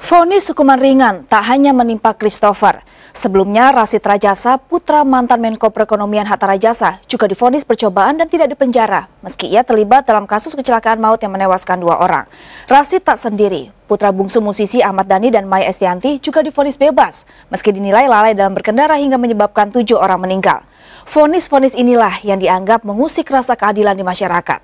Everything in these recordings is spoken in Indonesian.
Vonis hukuman ringan tak hanya menimpa Christopher. Sebelumnya, Rashid Rajasa, putra mantan Menko Perekonomian Hatta Rajasa, juga divonis percobaan dan tidak dipenjara, meski ia terlibat dalam kasus kecelakaan maut yang menewaskan 2 orang. Rashid tak sendiri. Putra bungsu musisi Ahmad Dhani dan Maya Estianty juga divonis bebas, meski dinilai lalai dalam berkendara hingga menyebabkan 7 orang meninggal. Vonis-vonis inilah yang dianggap mengusik rasa keadilan di masyarakat.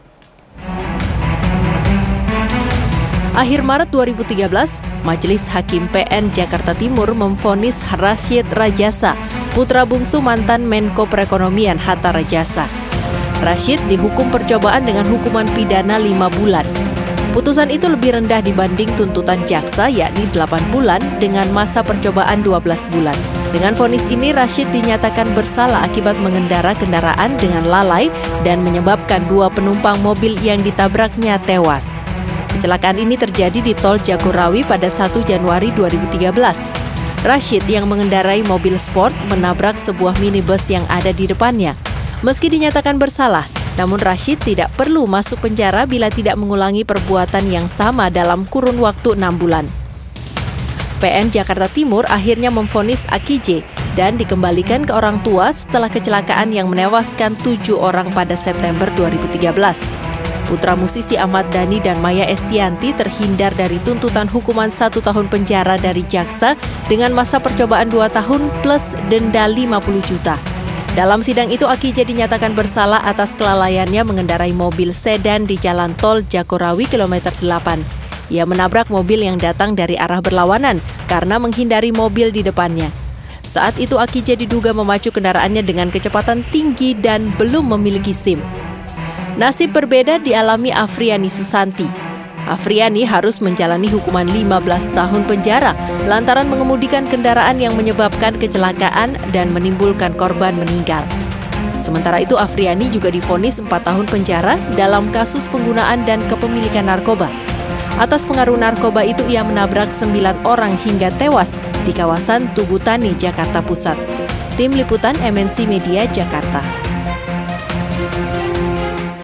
Akhir Maret 2013, Majelis Hakim PN Jakarta Timur memvonis Rashid Rajasa, putra bungsu mantan Menko Perekonomian Hatta Rajasa. Rashid dihukum percobaan dengan hukuman pidana 5 bulan. Putusan itu lebih rendah dibanding tuntutan jaksa, yakni 8 bulan dengan masa percobaan 12 bulan. Dengan vonis ini, Rashid dinyatakan bersalah akibat mengendara kendaraan dengan lalai dan menyebabkan 2 penumpang mobil yang ditabraknya tewas. Kecelakaan ini terjadi di Tol Jagorawi pada 1 Januari 2013. Rashid yang mengendarai mobil sport menabrak sebuah minibus yang ada di depannya. Meski dinyatakan bersalah, namun Rashid tidak perlu masuk penjara bila tidak mengulangi perbuatan yang sama dalam kurun waktu 6 bulan. PN Jakarta Timur akhirnya memvonis AKJ dan dikembalikan ke orang tua setelah kecelakaan yang menewaskan 7 orang pada September 2013. Putra musisi Ahmad Dhani dan Maya Estianty terhindar dari tuntutan hukuman 1 tahun penjara dari jaksa dengan masa percobaan 2 tahun plus denda 50 juta. Dalam sidang itu, AKJ dinyatakan bersalah atas kelalaiannya mengendarai mobil sedan di Jalan Tol Jagorawi kilometer 8. Ia menabrak mobil yang datang dari arah berlawanan karena menghindari mobil di depannya. Saat itu AKJ diduga memacu kendaraannya dengan kecepatan tinggi dan belum memiliki SIM. Nasib berbeda dialami Afriani Susanti. Afriani harus menjalani hukuman 15 tahun penjara lantaran mengemudikan kendaraan yang menyebabkan kecelakaan dan menimbulkan korban meninggal. Sementara itu, Afriani juga divonis 4 tahun penjara dalam kasus penggunaan dan kepemilikan narkoba. Atas pengaruh narkoba itu, ia menabrak 9 orang hingga tewas di kawasan Tugutani, Jakarta Pusat. Tim Liputan MNC Media, Jakarta.